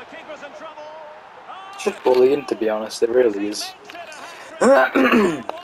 It's just bullying, to be honest, it really is.